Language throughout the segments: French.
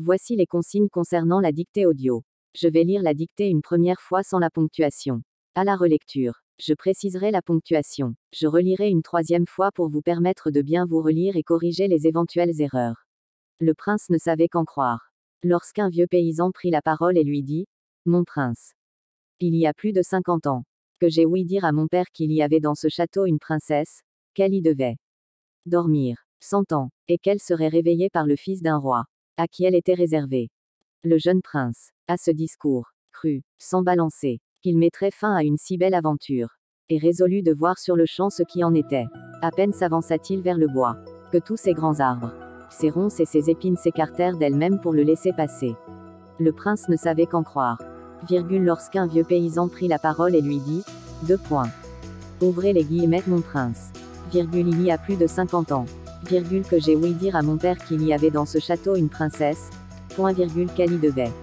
Voici les consignes concernant la dictée audio. Je vais lire la dictée une première fois sans la ponctuation. À la relecture, je préciserai la ponctuation. Je relirai une troisième fois pour vous permettre de bien vous relire et corriger les éventuelles erreurs. Le prince ne savait qu'en croire. Lorsqu'un vieux paysan prit la parole et lui dit : « Mon prince, il y a plus de 50 ans que j'ai ouï dire à mon père qu'il y avait dans ce château une princesse, qu'elle y devait dormir 100 ans, et qu'elle serait réveillée par le fils d'un roi, à qui elle était réservée. » Le jeune prince, à ce discours, crut, sans balancer, qu'il mettrait fin à une si belle aventure, et résolut de voir sur le champ ce qui en était. À peine s'avança-t-il vers le bois, que tous ces grands arbres, ces ronces et ces épines s'écartèrent d'elles-mêmes pour le laisser passer. Le prince ne savait qu'en croire. Lorsqu'un vieux paysan prit la parole et lui dit : « Ouvrez les guillemets, mon prince. Il y a plus de 50 ans, que j'ai ouï dire à mon père qu'il y avait dans ce château une princesse, qu'elle y devait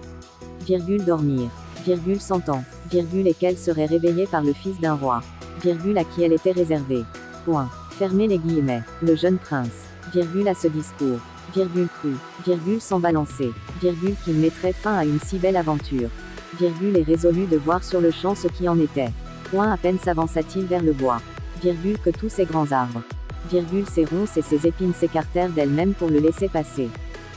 dormir, 100 ans, et qu'elle serait réveillée par le fils d'un roi, à qui elle était réservée. Fermez les guillemets. Le jeune prince, à ce discours, crut, sans balancer, qu'il mettrait fin à une si belle aventure, et résolut de voir sur le champ ce qui en était. À peine s'avança-t-il vers le bois, que tous ces grands arbres, ces ronces et ces épines s'écartèrent d'elles-mêmes pour le laisser passer.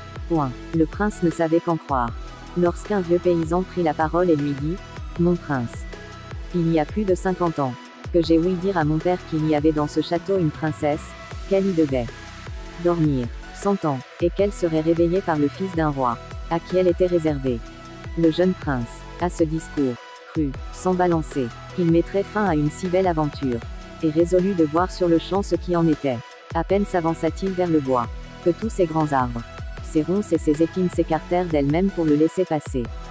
Le prince ne savait qu'en croire. Lorsqu'un vieux paysan prit la parole et lui dit : « Mon prince, il y a plus de 50 ans que j'ai ouï dire à mon père qu'il y avait dans ce château une princesse, qu'elle y devait dormir 100 ans, et qu'elle serait réveillée par le fils d'un roi, à qui elle était réservée. » Le jeune prince, à ce discours, crut, sans balancer, qu'il mettrait fin à une si belle aventure, et résolut de voir sur le champ ce qui en était. À peine s'avança-t-il vers le bois, que tous ces grands arbres, ces ronces et ces épines s'écartèrent d'elles-mêmes pour le laisser passer.